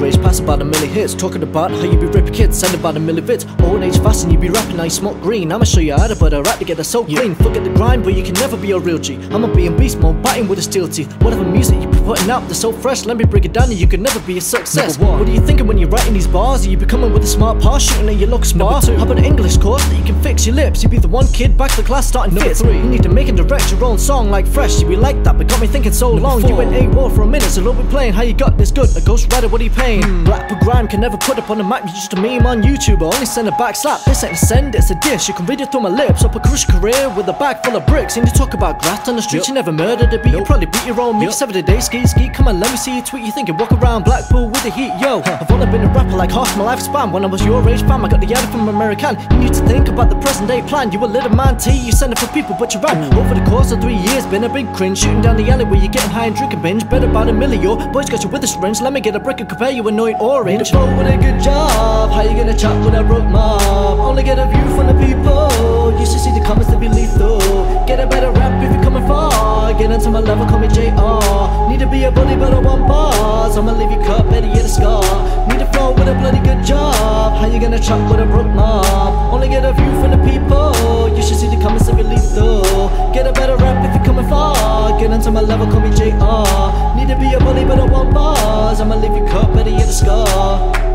rage, pass about a milli hits. Talking about how you be ripping kids, send about a milli vids. Old age fast and you be rapping, now you smoke green. I'ma show you how to put a rap together so clean. Forget the grind, but you can never be a real G. I'ma be a beast mode, biting with a steel teeth. Whatever music you be putting out, they're so fresh. Let me break it down and you can never be a success. What are you thinking when you're writing these bars? Are you becoming with a smart pass, shooting at your local Spar? How about an English course that you can fix your lips? You be the one kid back to the class starting fits. You need to make and direct your own song like fresh. You be like that, but got me thinking so long. You went AWOL for a minute, so don't be playing how you got this good. A ghostwriter, what are you paying? Black but Grime can never put up on the map. You're just a meme on YouTube, or only send a back slap. This ain't a send, it's a diss. You can read it through my lips. Up a crucial career with a bag full of bricks. And you talk about graft on the streets, you never murdered a beat. You probably beat your own meat. 7 day ski, come on, let me see you tweet. You think you walk around Blackpool with the heat, yo. I've only been a rapper like half my lifespan. When I was your age, fam, I got the edit from American. You need to think about the present day plan. You a little man T, you send it for people, but you rap. Over the course of 3 years, been a big cringe. Shooting down the alley where you're getting high and drinking binge. Bet about a milli, yo. Boys got you with a syringe. Let me get a brick and compare you annoying orange. Need a flow with a good job. How you gonna chat with a broke mob? Only get a view from the people. You should see the comments to be lethal. Get a better rap if you're coming far. Get into my level, call me JR. Need to be a bully, but I want bars. I'ma leave you cut, better get a scar. Need a flow with a bloody good job. How you gonna chat with a broke mob? Only get a view from the people. You should see the comments to be lethal. Get a better rap if you're coming far. Get into my level, call me JR. Need to be a bully, but I want bars. I'ma leave you cut, better get a scar.